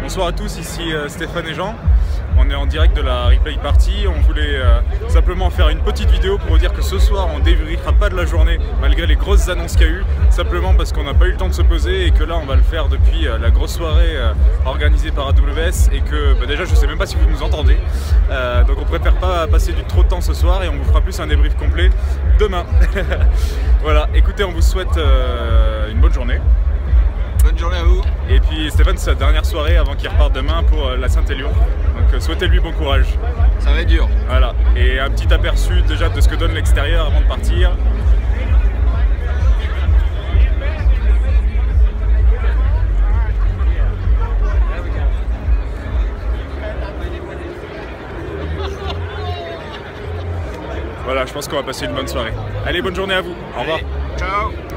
Bonsoir à tous, ici Stéphane et Jean. On est en direct de la Replay Party. On voulait simplement faire une petite vidéo pour vous dire que ce soir on ne débriefera pas de la journée malgré les grosses annonces qu'il y a eu, simplement parce qu'on n'a pas eu le temps de se poser et que là on va le faire depuis la grosse soirée organisée par AWS et que déjà je sais même pas si vous nous entendez. Donc on préfère pas passer du trop de temps ce soir et on vous fera plus un débrief complet demain. Voilà, écoutez, on vous souhaite une bonne journée. Bonne journée à vous. Et puis Stéphane, c'est sa dernière soirée avant qu'il reparte demain pour la Saint-Élion. Donc souhaitez-lui bon courage. Ça va être dur. Voilà. Et un petit aperçu déjà de ce que donne l'extérieur avant de partir. Voilà, je pense qu'on va passer une bonne soirée. Allez, bonne journée à vous. Au revoir. Ciao.